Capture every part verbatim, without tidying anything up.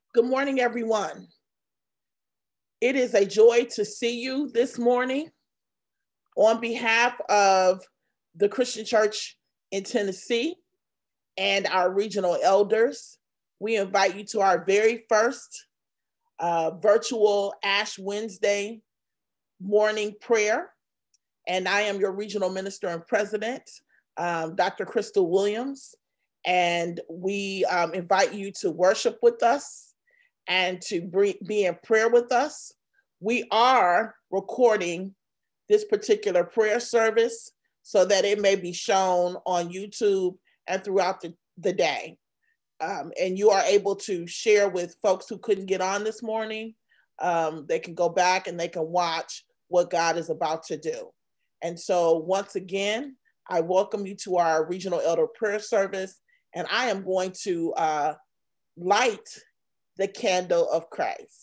Good morning, everyone. It is a joy to see you this morning. On behalf of the Christian Church in Tennessee and our regional elders, we invite you to our very first uh, virtual Ash Wednesday morning prayer. And I am your regional minister and president, um, Doctor Crystal Williams. And we um, invite you to worship with us and to be in prayer with us. We are recording this particular prayer service so that it may be shown on YouTube and throughout the, the day. Um, and you are able to share with folks who couldn't get on this morning. Um, they can go back and they can watch what God is about to do. And so once again, I welcome you to our regional elder prayer service, and I am going to uh, light the candle of Christ.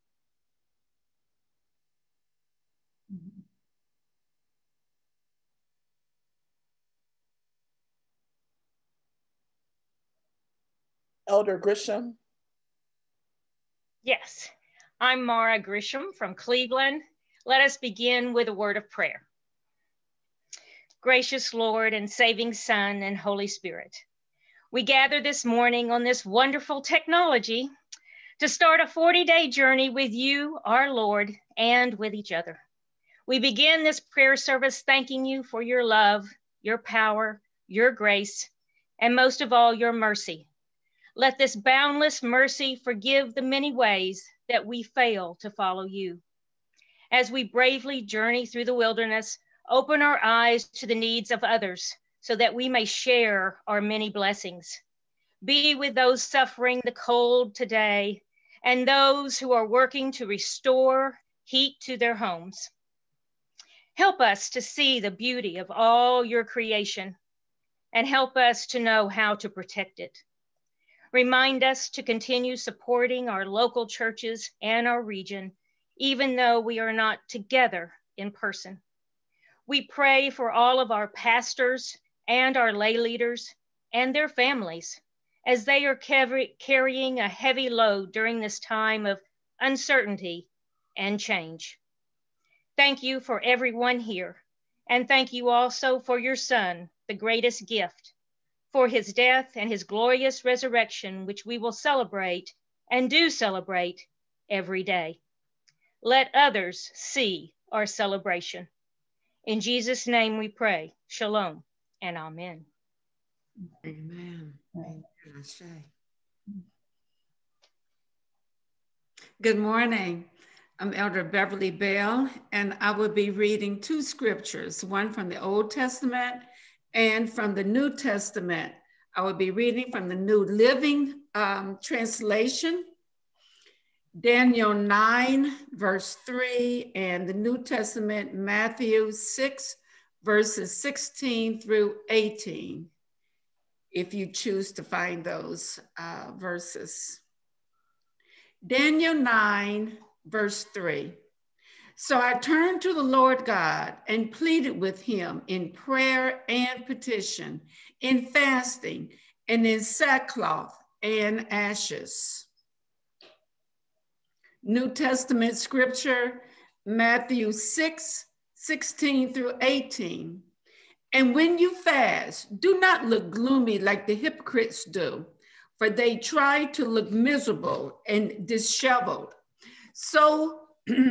Elder Grisham. Yes, I'm Mara Grisham from Cleveland. Let us begin with a word of prayer. Gracious Lord and saving Son and Holy Spirit, we gather this morning on this wonderful technology to start a forty-day journey with you, our Lord, and with each other. We begin this prayer service thanking you for your love, your power, your grace, and most of all, your mercy. Let this boundless mercy forgive the many ways that we fail to follow you. As we bravely journey through the wilderness, open our eyes to the needs of others so that we may share our many blessings. Be with those suffering the cold today and those who are working to restore heat to their homes. Help us to see the beauty of all your creation and help us to know how to protect it. Remind us to continue supporting our local churches and our region, even though we are not together in person. We pray for all of our pastors and our lay leaders and their families as they are carry- carrying a heavy load during this time of uncertainty and change. Thank you for everyone here, and thank you also for your Son, the greatest gift, for his death and his glorious resurrection, which we will celebrate and do celebrate every day. Let others see our celebration. In Jesus' name we pray, shalom and amen. Amen. Amen. Good morning. I'm Elder Beverly Bell, and I will be reading two scriptures, one from the Old Testament and from the New Testament. I will be reading from the New Living um, Translation, Daniel nine, verse three, and the New Testament, Matthew six, verses sixteen through eighteen, if you choose to find those uh, verses. Daniel nine, verse three. So I turned to the Lord God and pleaded with him in prayer and petition, in fasting, and in sackcloth and ashes. New Testament scripture, Matthew six, sixteen through eighteen. And when you fast, do not look gloomy like the hypocrites do, for they try to look miserable and disheveled. So,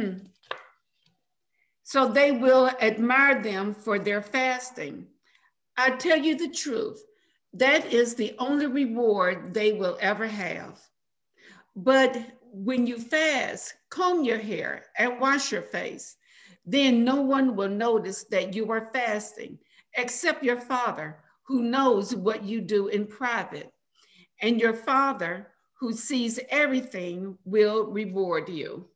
so they will admire them for their fasting. I tell you the truth, that is the only reward they will ever have. But when you fast, comb your hair and wash your face. Then no one will notice that you are fasting, except your Father, who knows what you do in private. And your Father, who sees everything, will reward you.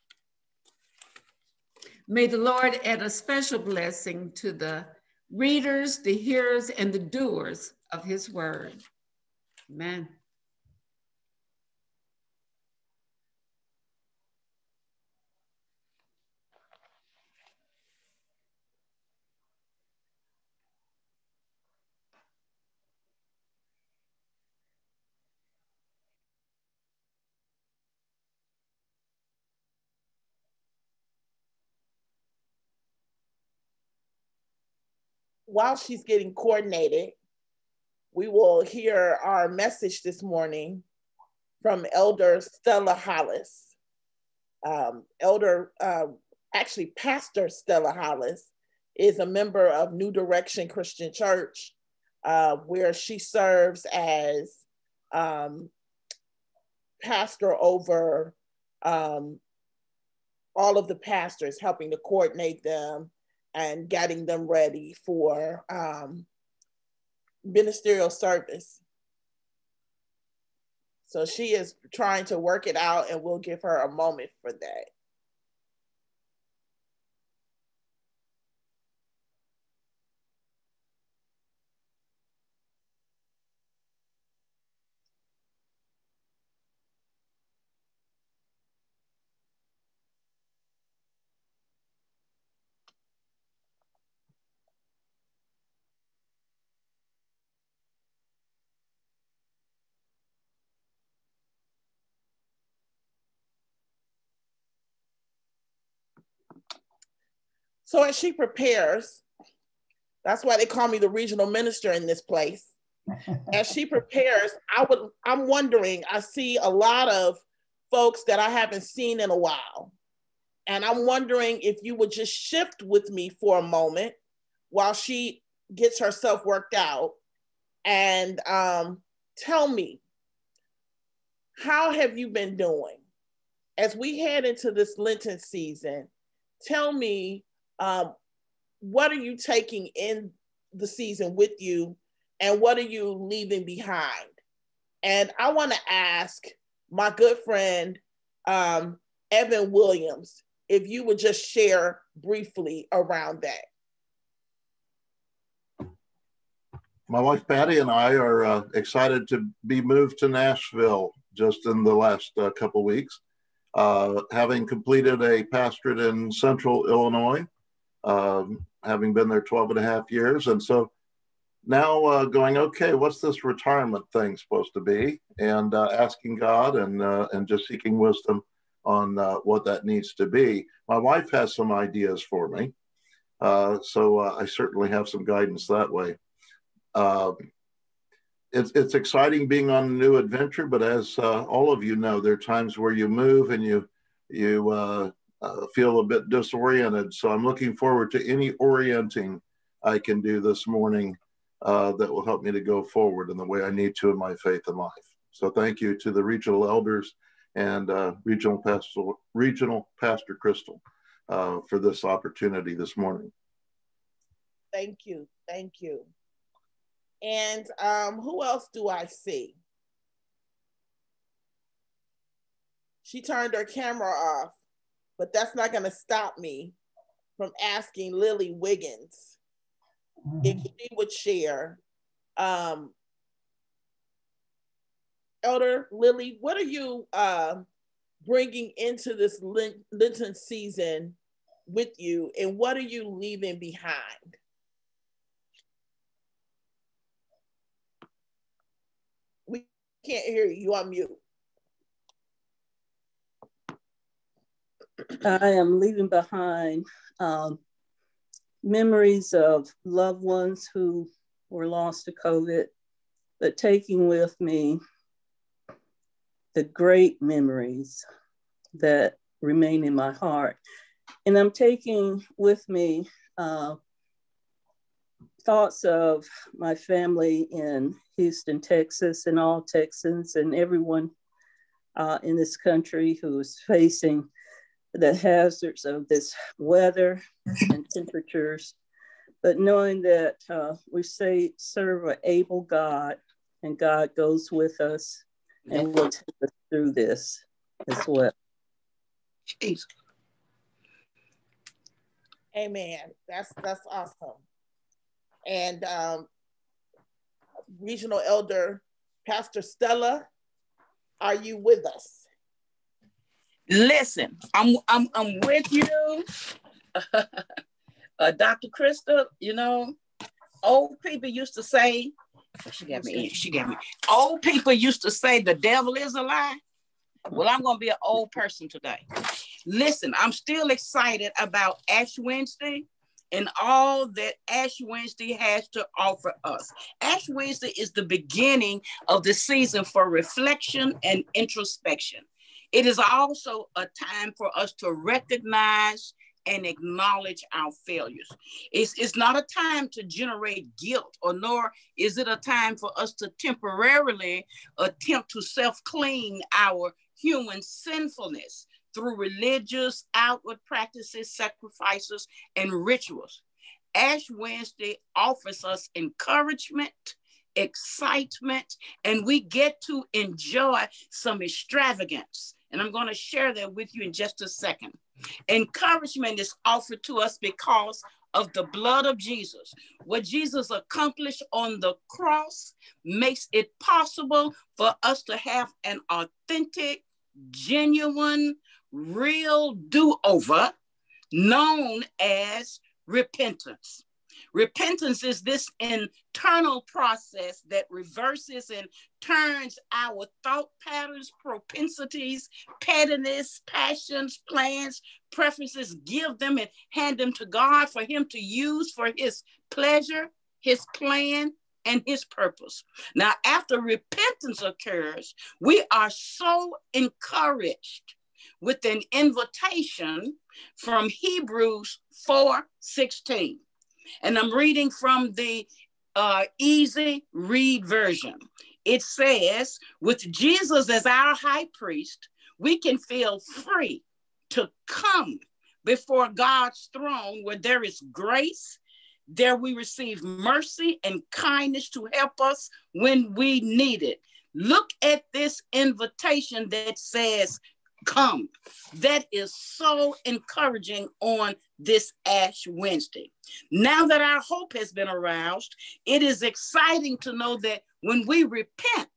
May the Lord add a special blessing to the readers, the hearers, and the doers of his word. Amen. while she's getting coordinated, we will hear our message this morning from Elder Stella Hollis. Um, Elder, uh, actually Pastor Stella Hollis is a member of New Direction Christian Church, uh, where she serves as um, pastor over um, all of the pastors, helping to coordinate them and getting them ready for um, ministerial service. So she is trying to work it out, and we'll give her a moment for that. So as she prepares, that's why they call me the regional minister in this place. As she prepares, I would, I'm wondering, I see a lot of folks that I haven't seen in a while. And I'm wondering if you would just shift with me for a moment while she gets herself worked out and um, tell me, how have you been doing? As we head into this Lenten season, tell me, um, what are you taking in the season with you, and what are you leaving behind? And I want to ask my good friend, um, Evan Williams, if you would just share briefly around that. My wife Patty and I are uh, excited to be moved to Nashville just in the last uh, couple weeks, uh, having completed a pastorate in Central Illinois, um, having been there twelve and a half years. And so now uh, going, okay, what's this retirement thing supposed to be? And uh, asking God and, uh, and just seeking wisdom on uh, what that needs to be. My wife has some ideas for me. Uh, so uh, I certainly have some guidance that way. Uh, it's, it's exciting being on a new adventure, but as uh, all of you know, there are times where you move and you, you uh, uh, feel a bit disoriented. So I'm looking forward to any orienting I can do this morning uh, that will help me to go forward in the way I need to in my faith and life. So thank you to the regional elders and uh, regional pastor, regional pastor Crystal uh, for this opportunity this morning. Thank you, thank you. And um, who else do I see? She turned her camera off, but that's not going to stop me from asking Lily Wiggins mm-hmm. if she would share. Um, Elder Lily, what are you uh, bringing into this Lenten season with you, and what are you leaving behind? We can't hear you. You on mute. I am leaving behind um, memories of loved ones who were lost to COVID, but taking with me the great memories that remain in my heart. And I'm taking with me uh, thoughts of my family in Houston, Texas, and all Texans and everyone uh, in this country who is facing the hazards of this weather and temperatures, but knowing that uh, we say serve an able God, and God goes with us and will take us through this as well. Jeez. Amen. That's that's awesome. And um, Regional Elder Pastor Stella, are you with us? Listen, I'm I'm I'm with you, uh, Doctor Crystal. You know, old people used to say, she got me. She got me. Old people used to say the devil is a lie. Well, I'm gonna be an old person today. Listen, I'm still excited about Ash Wednesday. and all that Ash Wednesday has to offer us. Ash Wednesday is the beginning of the season for reflection and introspection. It is also a time for us to recognize and acknowledge our failures. It's, it's not a time to generate guilt, or nor is it a time for us to temporarily attempt to self-clean our human sinfulness through religious outward practices, sacrifices, and rituals. Ash Wednesday offers us encouragement, excitement, and we get to enjoy some extravagance. And I'm going to share that with you in just a second. Encouragement is offered to us because of the blood of Jesus. What Jesus accomplished on the cross makes it possible for us to have an authentic, genuine, real do-over known as repentance. Repentance is this internal process that reverses and turns our thought patterns, propensities, pettiness, passions, plans, preferences, give them and hand them to God for him to use for his pleasure, his plan, and his purpose. Now, after repentance occurs, we are so encouraged with an invitation from Hebrews four sixteen. And I'm reading from the uh, easy read version. It says, with Jesus as our high priest, we can feel free to come before God's throne where there is grace. There we receive mercy and kindness to help us when we need it. Look at this invitation that says, come. That is so encouraging on this Ash Wednesday. Now that our hope has been aroused, it is exciting to know that when we repent,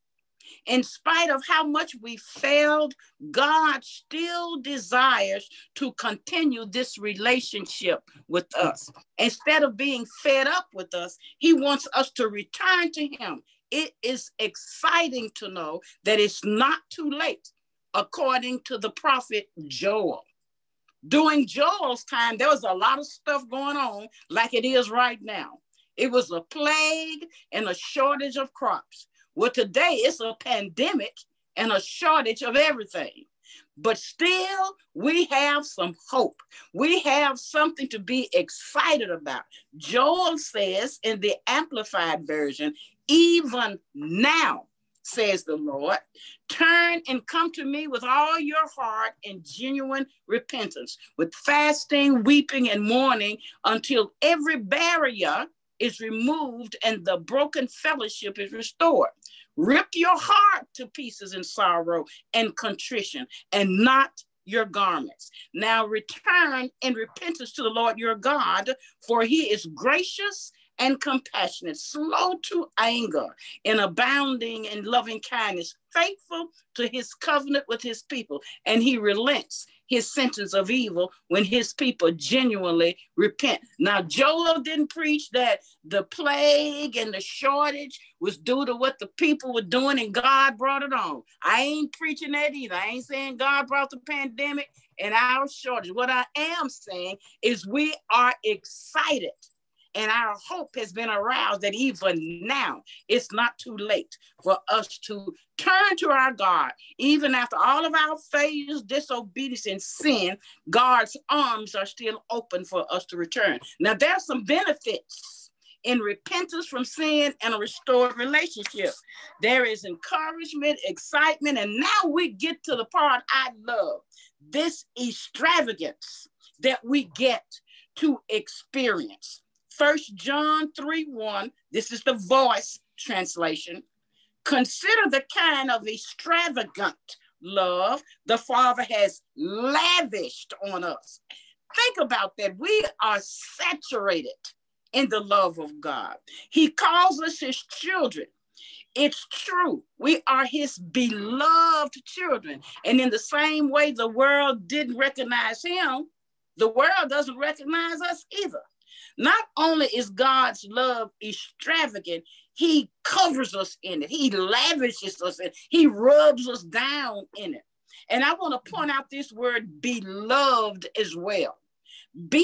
in spite of how much we failed, God still desires to continue this relationship with us. Instead of being fed up with us, he wants us to return to him. It is exciting to know that it's not too late. According to the prophet Joel. During Joel's time, there was a lot of stuff going on like it is right now. It was a plague and a shortage of crops. Well, today it's a pandemic and a shortage of everything. But still, we have some hope. We have something to be excited about. Joel says in the Amplified Version, even now, says the Lord, turn and come to me with all your heart and genuine repentance, with fasting, weeping, and mourning until every barrier is removed and the broken fellowship is restored. Rip your heart to pieces in sorrow and contrition, and not your garments. Now return in repentance to the Lord your God, for he is gracious and compassionate, slow to anger, and abounding in loving kindness, faithful to his covenant with his people, and he relents his sentence of evil when his people genuinely repent. Now, Joel didn't preach that the plague and the shortage was due to what the people were doing and God brought it on. I ain't preaching that either. I ain't saying God brought the pandemic and our shortage. What I am saying is we are excited. And our hope has been aroused that even now, it's not too late for us to turn to our God. Even after all of our failures, disobedience, and sin, God's arms are still open for us to return. Now, there's some benefits in repentance from sin and a restored relationship. There is encouragement, excitement, and now we get to the part I love, this extravagance that we get to experience. First John three one, this is the Voice translation. Consider the kind of extravagant love the Father has lavished on us. Think about that. We are saturated in the love of God. He calls us his children. It's true. We are his beloved children. And in the same way the world didn't recognize him, the world doesn't recognize us either. Not only is God's love extravagant, he covers us in it. He lavishes us in it. He rubs us down in it. And I want to point out this word beloved as well. Be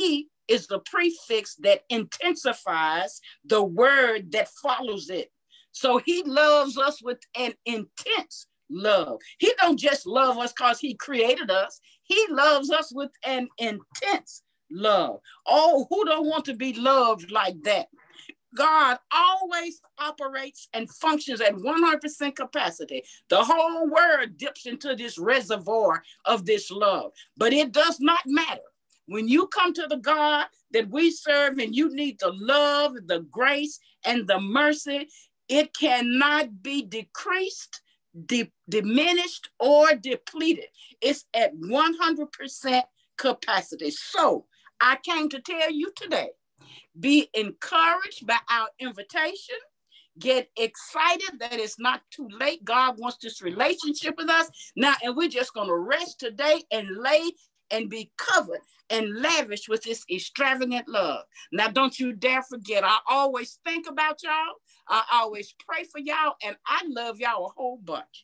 is the prefix that intensifies the word that follows it. So he loves us with an intense love. He don't just love us because he created us. He loves us with an intense love. Oh, who don't want to be loved like that? God always operates and functions at one hundred percent capacity. The whole world dips into this reservoir of this love, but it does not matter. When you come to the God that we serve and you need the love, the grace, and the mercy, it cannot be decreased, de- diminished, or depleted. It's at one hundred percent capacity. So I came to tell you today, be encouraged by our invitation. Get excited that it's not too late. God wants this relationship with us now, and we're just going to rest today and lay and be covered and lavish with this extravagant love. Now, don't you dare forget, I always think about y'all. I always pray for y'all, and I love y'all a whole bunch.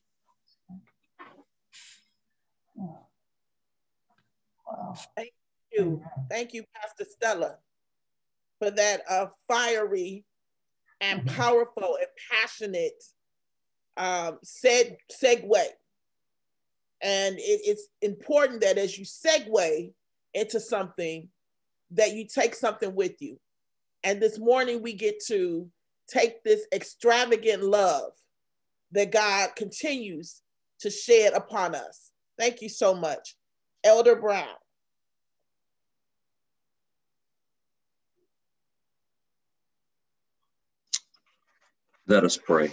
Wow. Thank you. Thank you, Pastor Stella, for that uh, fiery and powerful and passionate um, seg segue. And it, it's important that as you segue into something, that you take something with you. And this morning we get to take this extravagant love that God continues to shed upon us. Thank you so much. Elder Brown. Let us pray.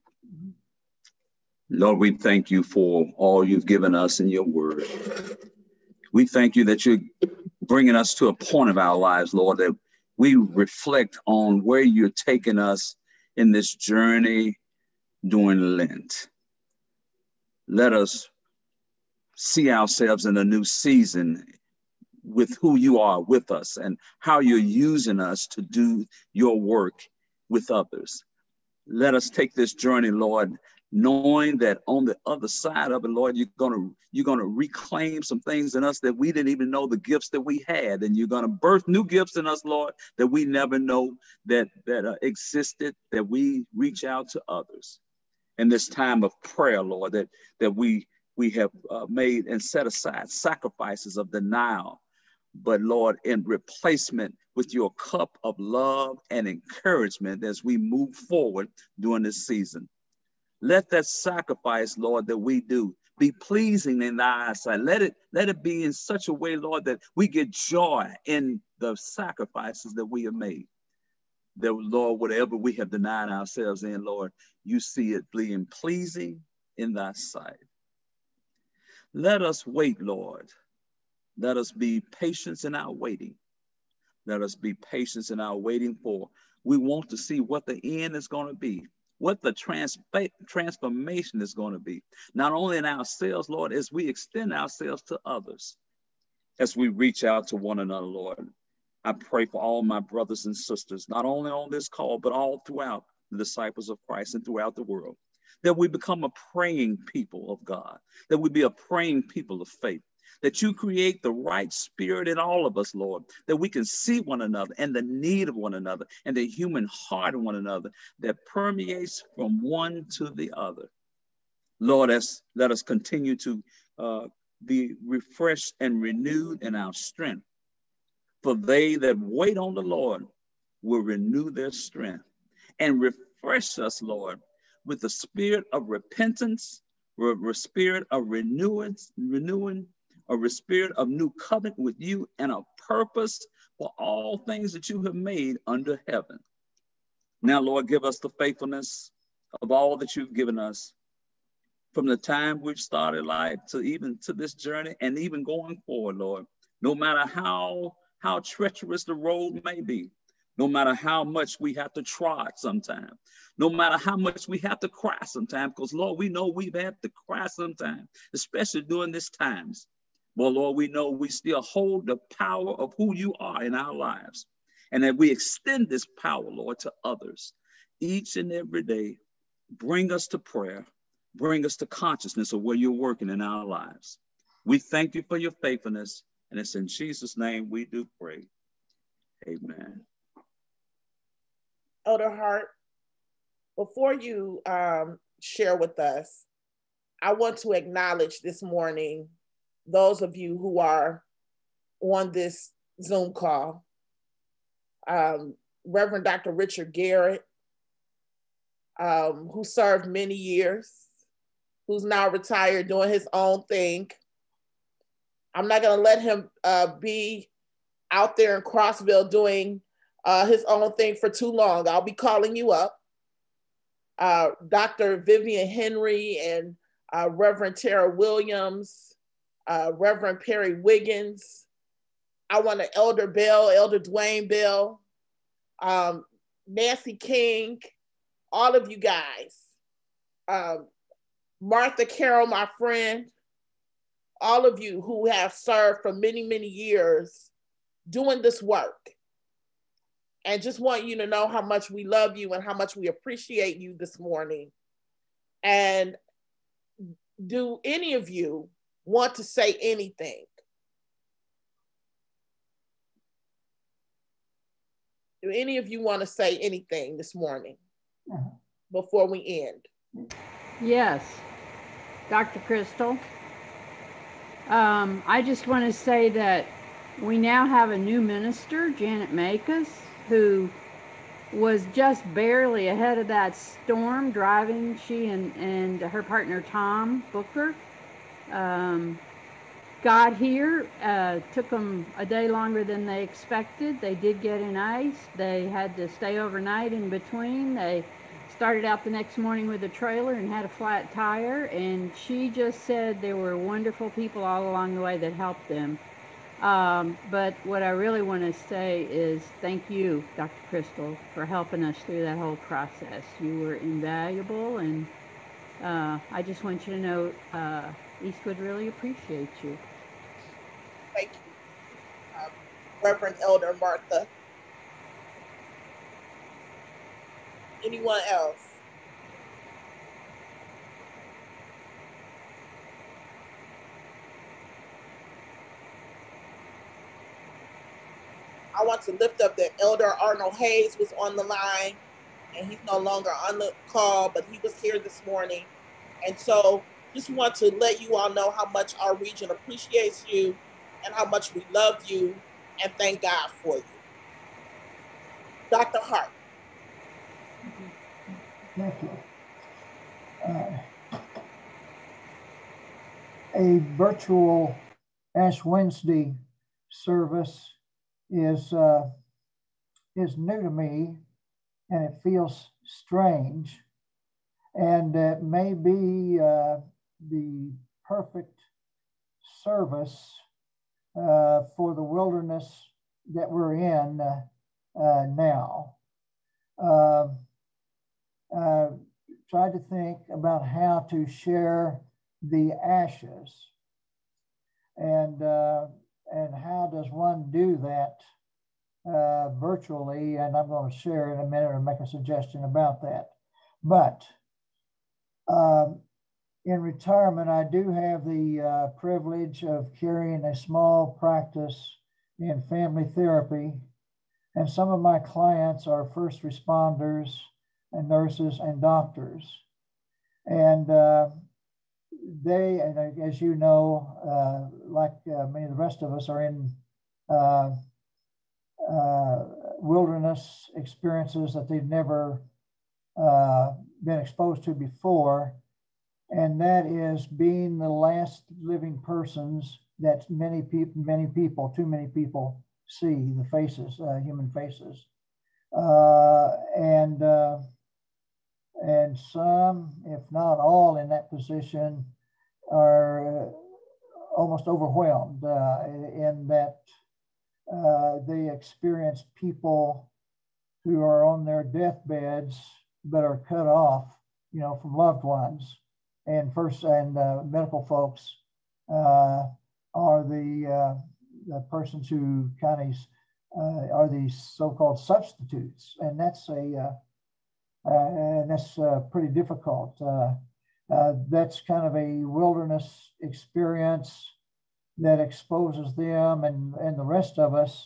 Lord, we thank you for all you've given us in your word. We thank you that you're bringing us to a point of our lives, Lord, that we reflect on where you're taking us in this journey during Lent. Let us see ourselves in a new season with who you are with us and how you're using us to do your work with others. Let us take this journey, Lord, knowing that on the other side of it, Lord, you're gonna you're gonna reclaim some things in us that we didn't even know the gifts that we had, and you're gonna birth new gifts in us, Lord, that we never know that that uh, existed. That we reach out to others in this time of prayer, Lord, that that we we have uh, made and set aside sacrifices of denial, but Lord, in replacement with your cup of love and encouragement as we move forward during this season. Let that sacrifice, Lord, that we do be pleasing in thy eyesight. Let it, let it be in such a way, Lord, that we get joy in the sacrifices that we have made. That, Lord, whatever we have denied ourselves in, Lord, you see it being pleasing in thy sight. Let us wait, Lord. Let us be patient in our waiting. Let us be patient in our waiting for. We want to see what the end is going to be, what the trans transformation is going to be, not only in ourselves, Lord, as we extend ourselves to others, as we reach out to one another, Lord. I pray for all my brothers and sisters, not only on this call, but all throughout the disciples of Christ and throughout the world, that we become a praying people of God, that we be a praying people of faith, that you create the right spirit in all of us, Lord, that we can see one another and the need of one another and the human heart of one another that permeates from one to the other. Lord, as, let us continue to uh, be refreshed and renewed in our strength. For they that wait on the Lord will renew their strength, and refresh us, Lord, with the spirit of repentance, a spirit of renewing, renewing, a spirit of new covenant with you, and a purpose for all things that you have made under heaven. Now, Lord, give us the faithfulness of all that you've given us from the time we've started life to even to this journey and even going forward, Lord. No matter how, how treacherous the road may be, no matter how much we have to try sometimes, no matter how much we have to cry sometimes, because, Lord, we know we've had to cry sometimes, especially during these times. But, Lord, we know we still hold the power of who you are in our lives, and that we extend this power, Lord, to others each and every day. Bring us to prayer. Bring us to consciousness of where you're working in our lives. We thank you for your faithfulness, and it's in Jesus' name we do pray. Amen. Elder Hart, before you um, share with us, I want to acknowledge this morning those of you who are on this Zoom call. Um, Reverend Doctor Richard Garrett, um, who served many years, who's now retired doing his own thing. I'm not gonna let him uh, be out there in Crossville doing uh, his own thing for too long. I'll be calling you up. Uh, Doctor Vivian Henry and uh, Reverend Tara Williams, uh, Reverend Perry Wiggins. I want to Elder Bell, Elder Dwayne Bell, um, Nancy King, all of you guys. Um, Martha Carroll, my friend, all of you who have served for many, many years doing this work. And just want you to know how much we love you and how much we appreciate you this morning. And do any of you want to say anything? Do any of you want to say anything this morning before we end? Yes, Doctor Crystal. Um, I just want to say that we now have a new minister, Janet Makis, who was just barely ahead of that storm driving, she and, and her partner Tom Booker. Um, got here, uh, took them a day longer than they expected. They did get in ice. They had to stay overnight in between. They started out the next morning with a trailer and had a flat tire, and she just said there were wonderful people all along the way that helped them. Um, but what I really want to say is thank you, Doctor Crystal, for helping us through that whole process. You were invaluable, and uh, I just want you to know uh, Eastwood really appreciates you. Thank you, um, Reverend Elder Martha. Anyone else? I want to lift up that Elder Arnold Hayes was on the line, and he's no longer on the call, but he was here this morning. And so just want to let you all know how much our region appreciates you and how much we love you and thank God for you. Doctor Hart. Thank you. Uh, a virtual Ash Wednesday service is uh, is new to me, and it feels strange, and it may be uh, the perfect service uh, for the wilderness that we're in uh, uh, now. Uh, uh, tried to think about how to share the ashes, and uh, and how does one do that uh, virtually? And I'm going to share in a minute or make a suggestion about that. But um, in retirement, I do have the uh, privilege of carrying a small practice in family therapy, and some of my clients are first responders and nurses and doctors, and uh, they, and as you know, uh, like uh, many of the rest of us, are in uh, uh, wilderness experiences that they've never uh, been exposed to before, and that is being the last living persons that many people, many people, too many people see, the faces, uh, human faces, uh, and uh, and some, if not all, in that position are uh, almost overwhelmed uh, in that uh, they experience people who are on their deathbeds but are cut off, you know, from loved ones. And first, and uh, medical folks uh, are the uh, the persons who kind of uh, are these so-called substitutes, and that's a uh, uh, and that's uh, pretty difficult. Uh, uh, that's kind of a wilderness experience that exposes them and and the rest of us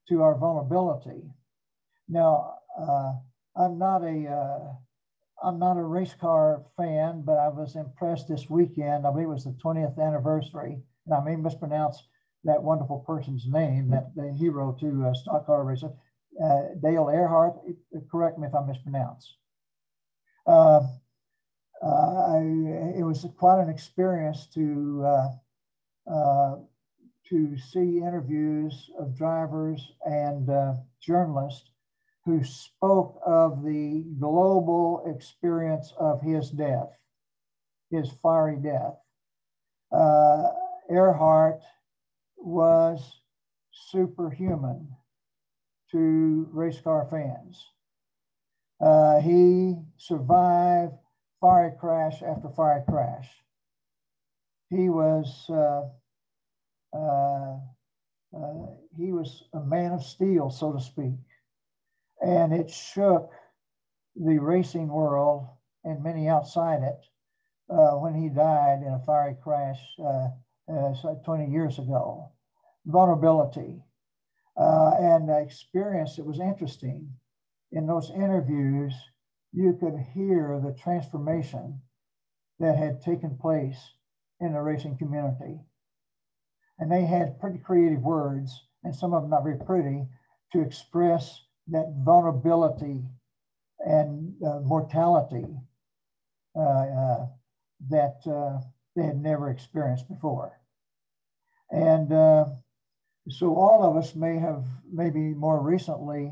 to our vulnerability. Now, uh, I'm not a uh, I'm not a race car fan, but I was impressed this weekend. I believe it was the twentieth anniversary, and I may mispronounce that wonderful person's name, that the hero to uh, stock car racing, uh, Dale Earnhardt. Correct me if I mispronounce. Uh, uh, I, it was quite an experience to uh, uh, to see interviews of drivers and uh, journalists who spoke of the global experience of his death, his fiery death. Uh, Earnhardt was superhuman to race car fans. Uh, he survived fiery crash after fiery crash. He was uh, uh, uh, he was a man of steel, so to speak. And it shook the racing world and many outside it uh, when he died in a fiery crash uh, uh, twenty years ago. Vulnerability uh, and experience. It was interesting. In those interviews, you could hear the transformation that had taken place in the racing community. And they had pretty creative words, and some of them not very pretty, to express that vulnerability and uh, mortality uh, uh, that uh, they had never experienced before. And uh, so all of us may have maybe more recently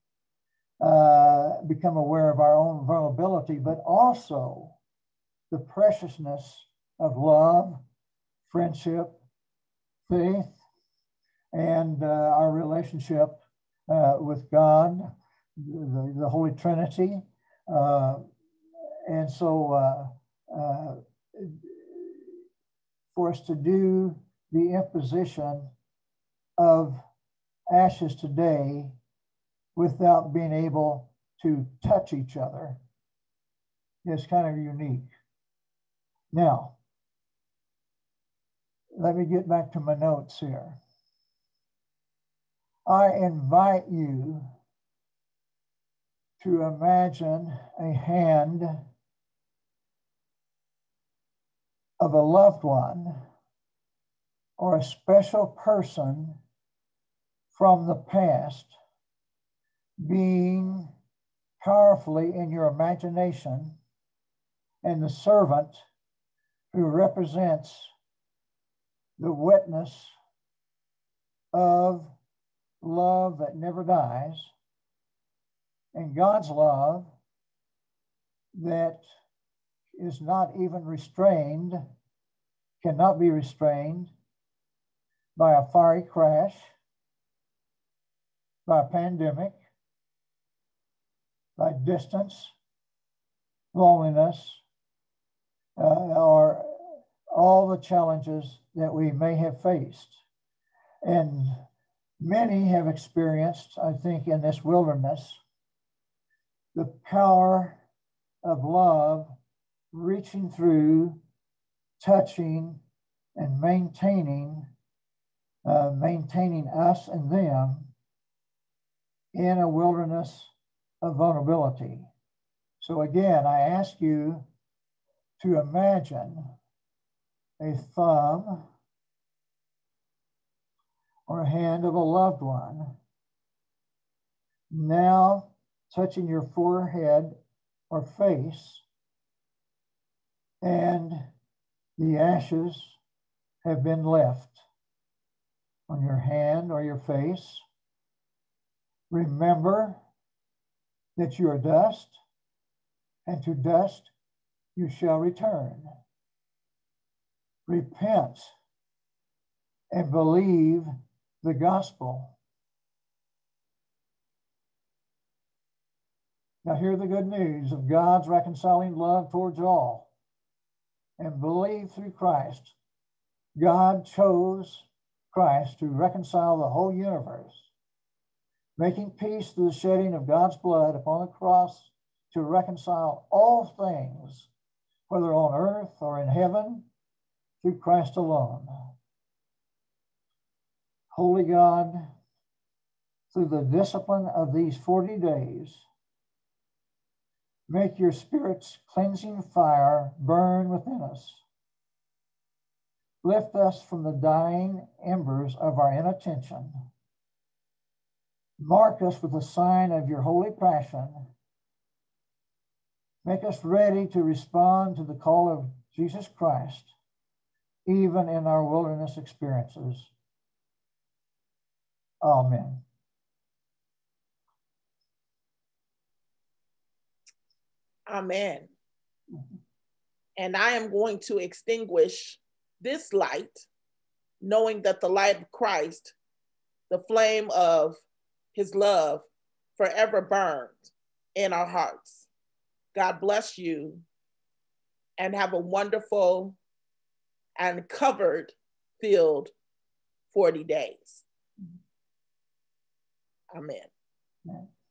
uh, become aware of our own vulnerability, but also the preciousness of love, friendship, faith, and uh, our relationship uh, with God, the, the Holy Trinity. Uh, and so uh, uh, for us to do the imposition of ashes today without being able to touch each other is kind of unique. Now, let me get back to my notes here. I invite you to imagine a hand of a loved one or a special person from the past being powerfully in your imagination, and the servant who represents the witness of love that never dies, and God's love that is not even restrained, cannot be restrained by a fiery crash, by a pandemic, by distance, loneliness, uh, or all the challenges that we may have faced. And many have experienced, I think, in this wilderness, the power of love reaching through, touching, and maintaining, uh, maintaining us and them in a wilderness of vulnerability. So again, I ask you to imagine a thumb or a hand of a loved one now touching your forehead or face, and the ashes have been left on your hand or your face. Remember that you are dust, and to dust you shall return. Repent and believe the gospel. Now hear the good news of God's reconciling love towards all, and believe through Christ. God chose Christ to reconcile the whole universe, making peace through the shedding of God's blood upon the cross to reconcile all things, whether on earth or in heaven, through Christ alone. Holy God, through the discipline of these forty days. Make your Spirit's cleansing fire burn within us. Lift us from the dying embers of our inattention. Mark us with the sign of your holy passion. Make us ready to respond to the call of Jesus Christ, even in our wilderness experiences. Amen. Amen. And I am going to extinguish this light, knowing that the light of Christ, the flame of his love, forever burns in our hearts. God bless you, and have a wonderful and covered filled forty days. Amen. Amen.